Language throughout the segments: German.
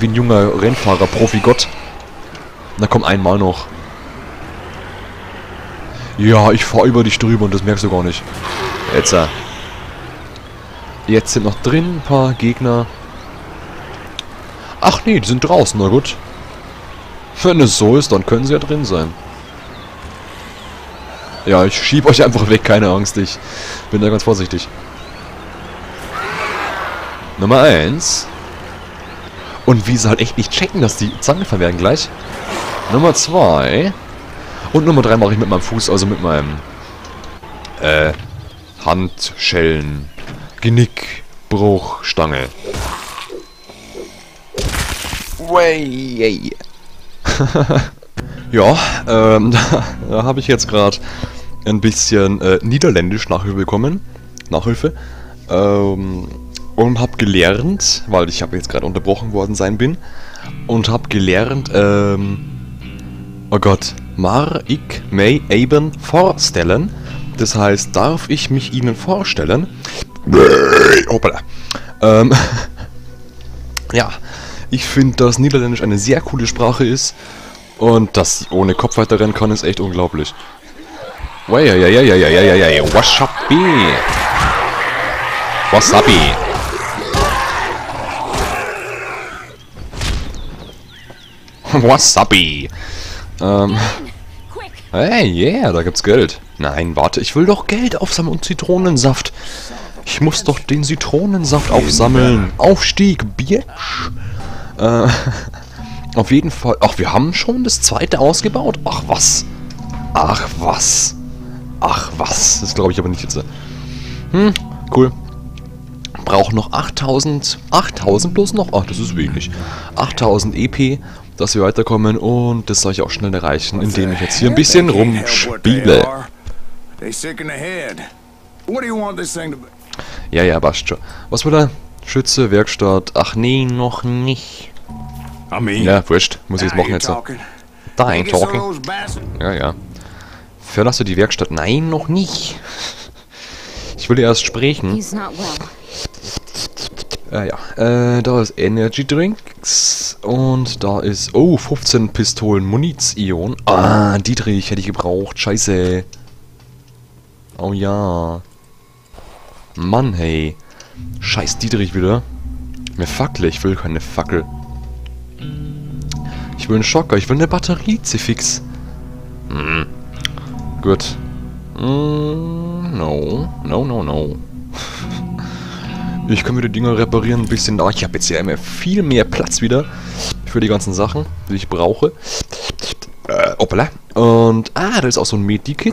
wie ein junger Rennfahrer, Profigott. Na komm, einmal noch. Ja, ich fahr über dich drüber und das merkst du gar nicht. Jetzt sind noch drin ein paar Gegner. Ach nee, die sind draußen, na gut. Wenn es so ist, dann können sie ja drin sein. Ja, ich schieb euch einfach weg, keine Angst, ich bin da ganz vorsichtig. Nummer 1. Und wie sie halt echt nicht checken, dass die Zangenfall werden gleich. Nummer 2. Und Nummer 3 mache ich mit meinem Fuß, also mit meinem Handschellen, Genickbruch, Stange. Way. Ja, da habe ich jetzt gerade ein bisschen Niederländisch Nachhilfe bekommen. Und habe gelernt, weil ich habe jetzt gerade unterbrochen worden sein bin, und habe gelernt, oh Gott, maar ik mij even voorstellen. Das heißt, darf ich mich Ihnen vorstellen? Hoppala. Ja, ich finde, dass Niederländisch eine sehr coole Sprache ist und dass sie ohne Kopf weiterrennen kann, ist echt unglaublich. Wasabi. Wasabi. Wasabi. Hey, yeah, da gibt's Geld. Nein, warte, ich will doch Geld aufsammeln und Zitronensaft. Ich muss doch den Zitronensaft aufsammeln. Aufstieg, Bitch. Auf jeden Fall. Ach, wir haben schon das zweite ausgebaut? Ach, was? Ach, was? Ach, was? Das glaube ich aber nicht jetzt. Cool. Brauchen noch 8000. 8000 bloß noch? Ach, das ist wenig. 8000 EP, dass wir weiterkommen, und das soll ich auch schnell erreichen, indem ich jetzt hier ein bisschen rumspiele. Ja, passt schon. Was will er? Schütze, Werkstatt. Ach nee, noch nicht. Ja, wurscht. Muss ich jetzt machen jetzt. Da ein Talking. Ja. Verlasse die Werkstatt. Nein, noch nicht. Ich will erst sprechen. Da ist Energy Drinks und da ist, 15 Pistolen Munition. Ah, Dietrich hätte ich gebraucht, scheiße. Oh ja. Mann, hey. Scheiß Dietrich wieder. Eine Fackel, ich will keine Fackel. Ich will einen Schocker, ich will eine Batterie, Zifix. Gut. No. Ich kann mir die Dinger reparieren ein bisschen. Ich habe jetzt ja immer viel mehr Platz wieder für die ganzen Sachen, die ich brauche. Hoppala. Und, da ist auch so ein Medikit.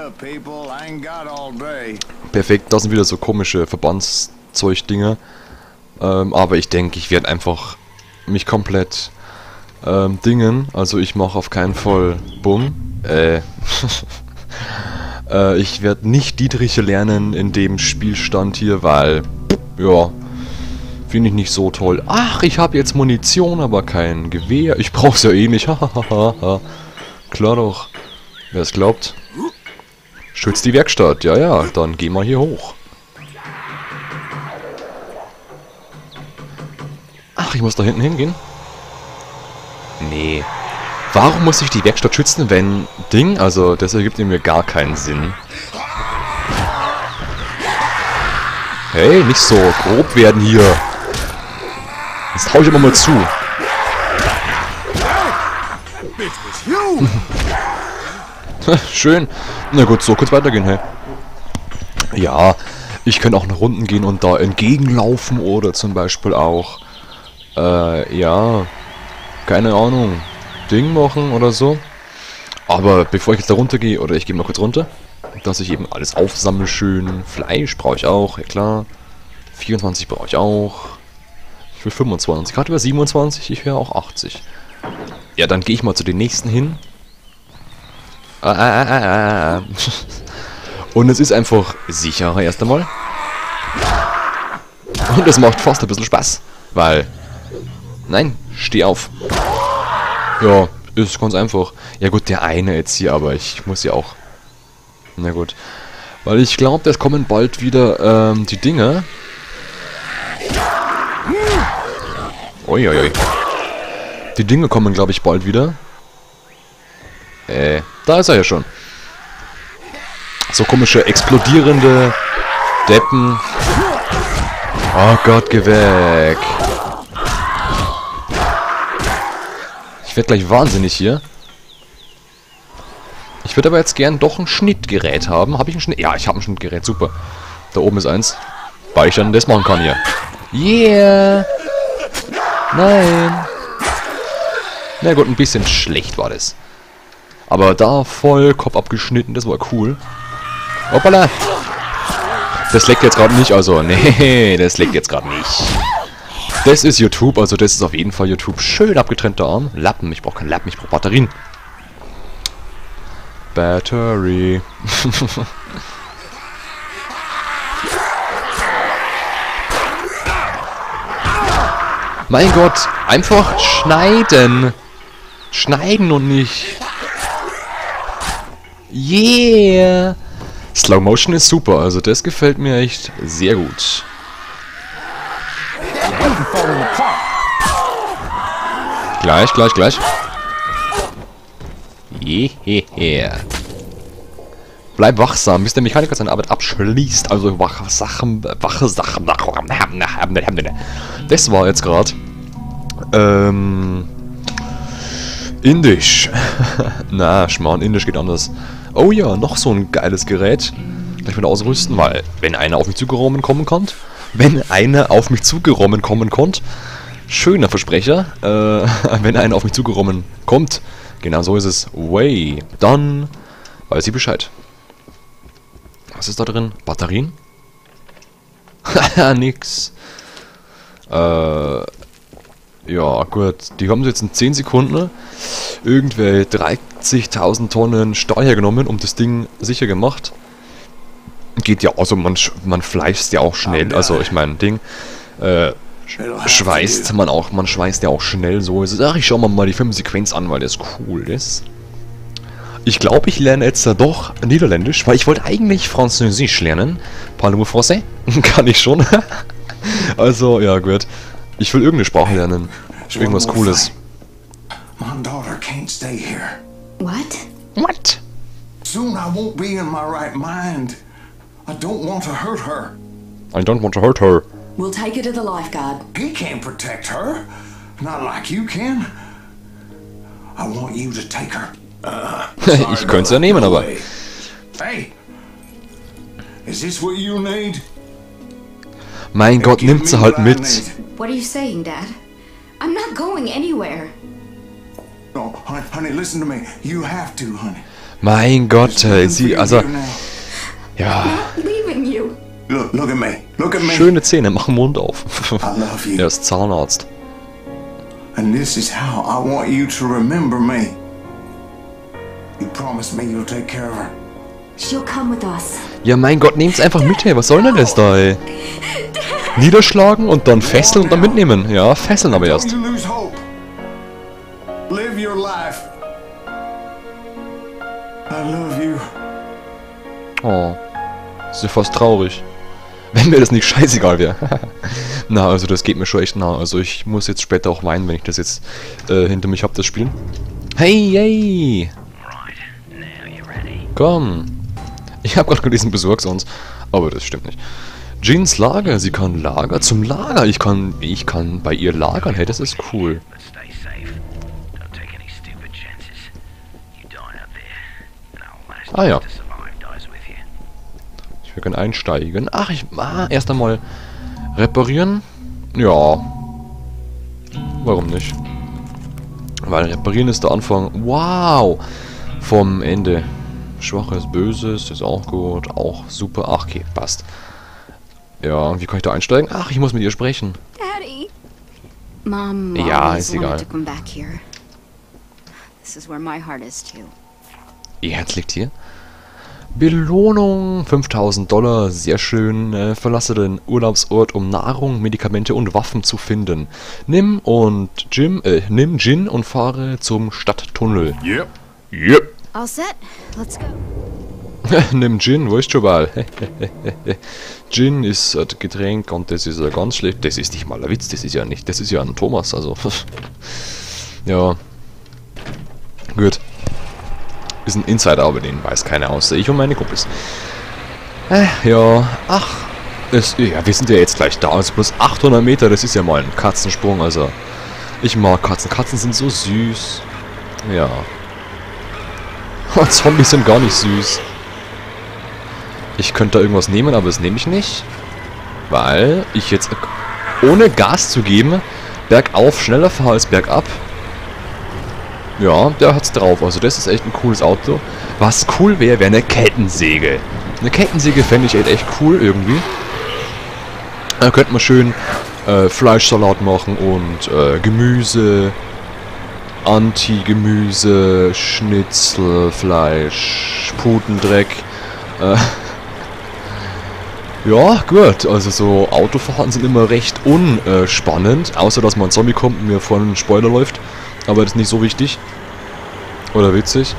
Perfekt, da sind wieder so komische Verbandszeug-Dinger. Aber ich denke, ich werde einfach mich komplett dingen. Also ich mache auf keinen Fall Bumm. Ich werde nicht Dietriche lernen in dem Spielstand hier, weil, ja, finde ich nicht so toll. Ach, ich habe jetzt Munition, aber kein Gewehr. Ich brauche es ja eh nicht. Klar doch. Wer es glaubt. Schützt die Werkstatt. Ja, dann gehen wir hier hoch. Ach, ich muss da hinten hingehen? Nee. Warum muss ich die Werkstatt schützen, wenn Ding? Also, das ergibt mir gar keinen Sinn. Hey, nicht so grob werden hier. Jetzt hau ich immer mal zu. Schön. Na gut, so kurz weitergehen, hey. Ja, ich könnte auch nach unten gehen und da entgegenlaufen oder zum Beispiel auch, ja, keine Ahnung, Ding machen oder so. Aber bevor ich jetzt da runter gehe, oder ich gehe mal kurz runter, dass ich eben alles aufsammle schön. Fleisch brauche ich auch, ja klar. 24 brauche ich auch. Ich will 25. Gerade über 27, ich wäre auch 80. Ja, dann gehe ich mal zu den nächsten hin. Und es ist einfach sicherer erst einmal. Und es macht fast ein bisschen Spaß. Weil... Nein, steh auf. Ja, ist ganz einfach. Ja gut, der eine jetzt hier, aber ich muss ja auch... Na gut. Weil ich glaube, es kommen bald wieder die Dinge. Uiuiui. Die Dinge kommen, glaube ich, bald wieder. Da ist er ja schon. So komische, explodierende Deppen. Oh Gott, geh weg. Ich werde gleich wahnsinnig hier. Ich würde aber jetzt gern doch ein Schnittgerät haben. Habe ich ein Schnitt? Ja, ich habe ein Schnittgerät. Super. Da oben ist eins. Weil ich dann das machen kann hier. Yeah. Nein. Na gut, ein bisschen schlecht war das. Aber da voll Kopf abgeschnitten. Das war cool. Hoppala. Das leckt jetzt gerade nicht. Also, nee, das leckt jetzt gerade nicht. Das ist YouTube. Also, das ist auf jeden Fall YouTube. Schön abgetrennter Arm. Lappen. Ich brauche keinen Lappen. Ich brauche Batterien. Battery. Mein Gott, einfach schneiden. Schneiden und nicht. Yeah. Slow Motion ist super, also das gefällt mir echt sehr gut. Gleich. Yeah. Bleib wachsam, bis der Mechaniker seine Arbeit abschließt. Also wache Sachen. Das war jetzt gerade Indisch. Na, Schmarrn, Indisch geht anders. Oh ja, noch so ein geiles Gerät. Gleich wieder ausrüsten, weil wenn einer auf mich zugerommen kommen kommt. Schöner Versprecher. Wenn einer auf mich zugerommen kommt. Genau so ist es. Way. Dann weiß ich Bescheid. Was ist da drin? Batterien? Haha, nix. Ja, gut. Die haben jetzt in 10 Sekunden irgendwelche 30.000 Tonnen Steuer genommen, um das Ding sicher gemacht. Geht ja, also man fleißt ja auch schnell. Also ich meine, Ding, schweißt man schweißt ja auch schnell, so ist es. Ach, ich schau mal die Filmsequenz an, weil das cool ist. Ich glaube, ich lerne jetzt doch Niederländisch, weil ich wollte eigentlich Französisch lernen. Parlez-vous français? Kann ich schon. Also, ja gut. Ich will irgendeine Sprache lernen. Irgendwas Cooles. My daughter can't stay here. What? Soon I won't be in my right mind. I don't want to hurt her. I don't want to hurt her. We'll take her to the lifeguard. He can't protect her. Not like you can. I want you to take her. Ich könnte es ja nehmen, aber... Hey! Is this what you need? Mein Gott, Give nimmt sie me halt what I mit. need. What are you saying, Dad? I'm not going anywhere. No, honey, listen to me. You have to, honey. Mein Gott, There's nothing for sie, you also... to do now. Ja, Not leaving you. Look at me. Look at me. schöne Zähne, mach den Mund auf. I love you. Er ist Zahnarzt. And this is how I want you to remember me. You promise me you'll take care of her. She'll come with us. Ja, mein Gott, nehmt's einfach mit, hey. Was soll denn das da, ey? Niederschlagen und dann fesseln und dann mitnehmen. Ja, fesseln aber Don't erst. you lose hope. Live your life. I love you. Oh, ist ja fast traurig. Wenn mir das nicht scheißegal wäre. Na, also das geht mir schon echt nah. Also ich muss jetzt später auch weinen, wenn ich das jetzt hinter mich habe, das Spiel. Hey! Komm! Ich habe gerade gelesen, besorg's uns. Aber das stimmt nicht. Jeans Lager, sie kann Lager zum Lager. Ich kann bei ihr lagern. Hey, das ist cool. Ah ja. Wir können einsteigen. Ach, erst einmal reparieren. Ja. Warum nicht? Weil reparieren ist der Anfang. Wow! Vom Ende. Schwaches, Böses, ist auch gut. Auch super. Ach, okay, passt. Ja, wie kann ich da einsteigen? Ach, ich muss mit ihr sprechen. Daddy. Mom Ja, always ist egal. wanted to come back here. This is where my heart is too. Ihr Herz liegt hier. Belohnung, 5.000 $, sehr schön. Verlasse den Urlaubsort, um Nahrung, Medikamente und Waffen zu finden. Nimm Gin und fahre zum Stadttunnel. Yep. All set? Let's go. Nimm Gin, wo ist schon mal? Gin ist ein Getränk und das ist ganz schlecht. Das ist nicht mal ein Witz, das ist ja ein Thomas, also. Ja. Gut. Ist ein Insider, aber den weiß keiner außer ich und meine Kumpels. Ja. Ach. Ja, wir sind ja jetzt gleich da. Also plus 800 Meter, das ist ja mal ein Katzensprung. Also, ich mag Katzen. Katzen sind so süß. Ja. Zombies sind gar nicht süß. Ich könnte da irgendwas nehmen, aber das nehme ich nicht. Weil ich jetzt, ohne Gas zu geben, bergauf schneller fahre als bergab. Ja, der hat's drauf. Also das ist echt ein cooles Auto. Was cool wäre, wäre eine Kettensäge. Eine Kettensäge fände ich echt cool irgendwie. Da könnte man schön Fleischsalat machen und Gemüse, Anti-Gemüse, Schnitzel, Fleisch, Putendreck. Ja, gut. Also so Autofahren sind immer recht unspannend. Außer, dass mal ein Zombie kommt und mir vorne ein Spoiler läuft. Aber das ist nicht so wichtig. Oder witzig.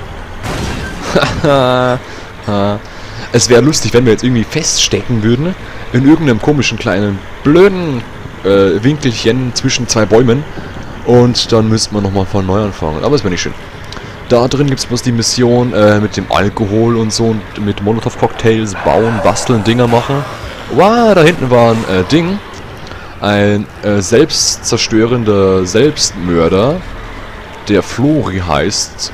Es wäre lustig, wenn wir jetzt irgendwie feststecken würden. In irgendeinem komischen kleinen, blöden Winkelchen zwischen zwei Bäumen. Und dann müsste man nochmal von neu anfangen. Aber das wäre nicht schön. Da drin gibt es bloß die Mission mit dem Alkohol und so. Und mit Molotov-Cocktails bauen, basteln, Dinger machen. Wow, da hinten war ein Ding. Ein selbstzerstörender Selbstmörder. Der Flori heißt.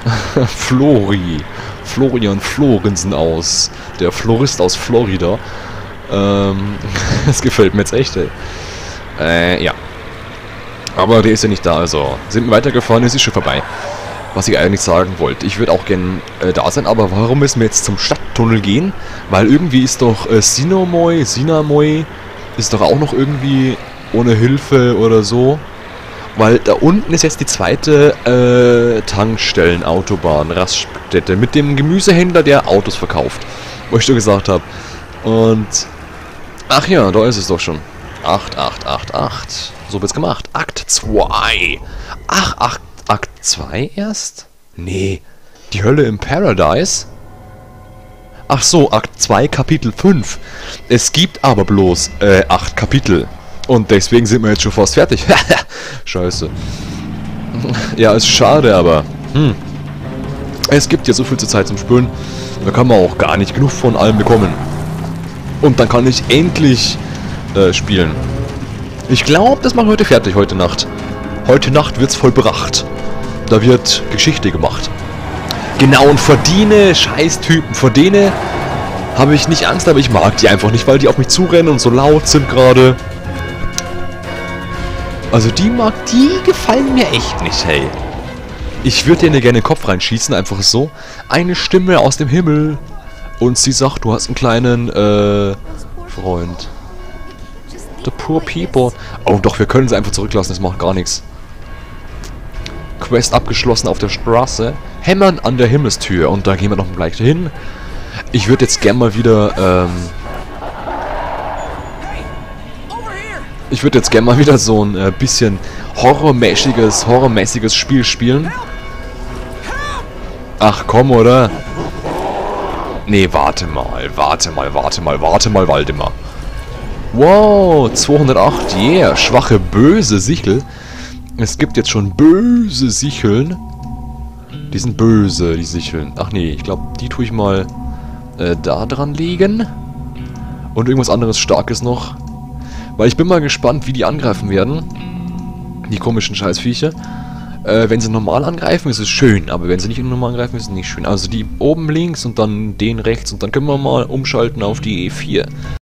Florian Florensen aus. Der Florist aus Florida. Das gefällt mir jetzt echt, ey. Ja. Aber der ist ja nicht da, also sind wir weitergefahren, es ist schon vorbei. Was ich eigentlich sagen wollte. Ich würde auch gern da sein, aber warum müssen wir jetzt zum Stadttunnel gehen? Weil irgendwie ist doch Sinamoy ist doch auch noch irgendwie ohne Hilfe oder so. Weil da unten ist jetzt die zweite Tankstellen-Autobahn, Raststätte, mit dem Gemüsehändler, der Autos verkauft. Wo ich schon gesagt habe. Und, ach ja, da ist es doch schon. 8888. So wird's gemacht. Akt 2. Ach, Akt 2 erst? Nee. Die Hölle im Paradise? Ach so, Akt 2, Kapitel 5. Es gibt aber bloß 8 Kapitel. Und deswegen sind wir jetzt schon fast fertig. Scheiße. Ja, ist schade, aber... Es gibt ja so viel zur Zeit zum Spülen. Da kann man auch gar nicht genug von allem bekommen. Und dann kann ich endlich spielen. Ich glaube, das machen wir heute fertig, heute Nacht. Heute Nacht wird's vollbracht. Da wird Geschichte gemacht. Genau, und vor denen Scheißtypen, vor denen habe ich nicht Angst, aber ich mag die einfach nicht, weil die auf mich zurennen und so laut sind gerade. Also die gefallen mir echt nicht, hey. Ich würde denen gerne in den Kopf reinschießen, einfach so. Eine Stimme aus dem Himmel. Und sie sagt, du hast einen kleinen, Freund. The poor people. Oh doch, wir können sie einfach zurücklassen, das macht gar nichts. Quest abgeschlossen auf der Straße. Hämmern an der Himmelstür. Und da gehen wir noch gleich hin. Ich würde jetzt gern mal wieder, ich würde jetzt gern mal wieder so ein bisschen horrormäßiges Spiel spielen. Ach komm, oder? Nee, warte mal, Waldemar. Wow, 208, yeah, schwache, böse Sichel. Es gibt jetzt schon böse Sicheln. Die sind böse, die Sicheln. Ach nee, ich glaube, die tue ich mal da dran legen. Und irgendwas anderes Starkes noch. Weil ich bin mal gespannt, wie die angreifen werden. Die komischen Scheißviecher. Wenn sie normal angreifen, ist es schön. Aber wenn sie nicht normal angreifen, ist es nicht schön. Also die oben links und dann den rechts. Und dann können wir mal umschalten auf die E4.